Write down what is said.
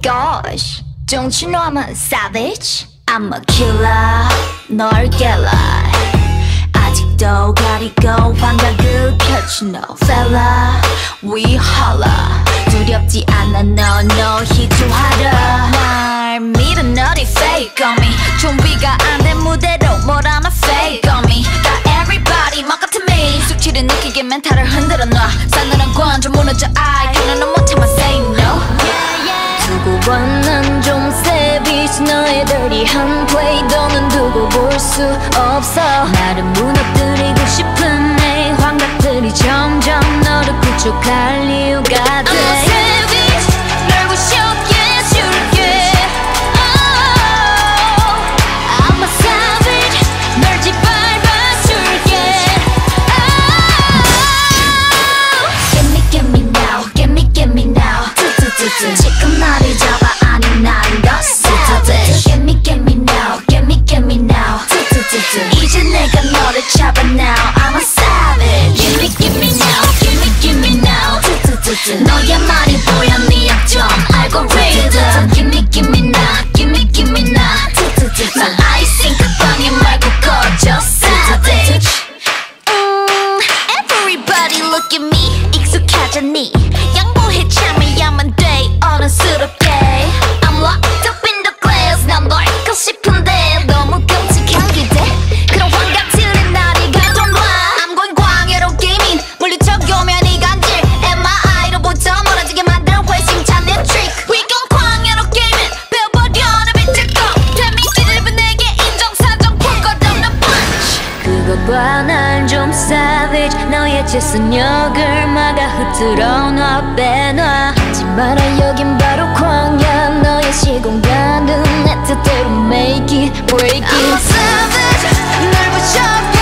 gosh, don't you know I'm a savage? I'm a killer, 널 깨라. 아직도 가리고 환각을 펼쳐 no fella, we holla. 두렵지 않아 no 희주하라. 날 믿어 너리 fake on me. 준비가 안 된 무대로 뭘 하나 fake on me. got everybody 막 같은 me. 숙취를 느끼게 멘탈을 흔들어 놔. 싸늘한 관점 무너져 I 견우는 못해만 say no. 두고 봐 난 좀 savage. 너의 dirty한 play 너는 두고 볼 수 없어. 나를 무너뜨리고 싶은 내 환각들이 점점 너를 구축할 이유가 돼. I'm a savage 널 부셔게 해줄게. oh, I'm a savage 널 짓밟아줄게. oh, Get me now Get me now 지금 나를 잡아 아니 난 더 savage. Get me now Get me now 이제 내가 너를 잡아 now. I'm a savage. Give me now Give me now 너의 말이 보여 네 약점 알고리즘. Give me now 난 아이싱크 방해 말고 꺼져 savage. Everybody look at me 익숙하잖니. 양보해 참아야만 돼 어른스럽게. I'm locked up in the glass 난 널 잊고 싶은데 너무 끔찍한 기대. 그런 환각들은 나를 가둬놔. I'm going 광야로 게이밍 물리쳐오면 이 간질 MRI로부터 멀어지게 만드는 회심찬 내 trick. We gon' 광야로 게이밍 배워버려 내 빛을 꺼. 데미지를 내게 인정사정 풀 것 없는 punch. 그거 봐 난 좀 savage. 너의 재선역을 막아 흐트러 놔 빼놔. 하지 마라 여긴 바로 광야. 너의 시공간은 내 뜻대로 make it break it. I'm a savage 널 부셔